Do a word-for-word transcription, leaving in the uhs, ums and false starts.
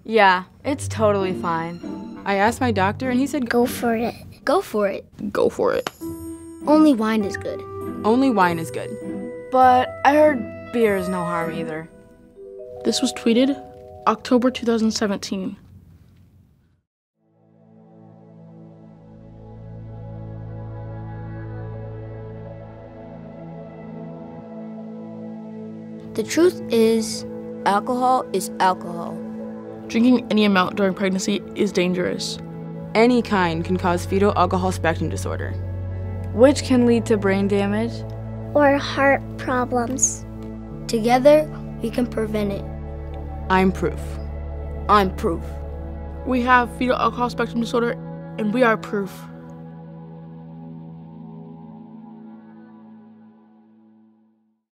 Yeah, it's totally fine. I asked my doctor and he said, Go for it. Go for it. Go for it. Only wine is good. Only wine is good. But I heard beer is no harm either. This was tweeted October two thousand seventeen. The truth is, alcohol is alcohol. Drinking any amount during pregnancy is dangerous. Any kind can cause fetal alcohol spectrum disorder, Which can lead to brain damage. Or heart problems. Together, we can prevent it. I'm proof. I'm proof. We have fetal alcohol spectrum disorder, and we are proof.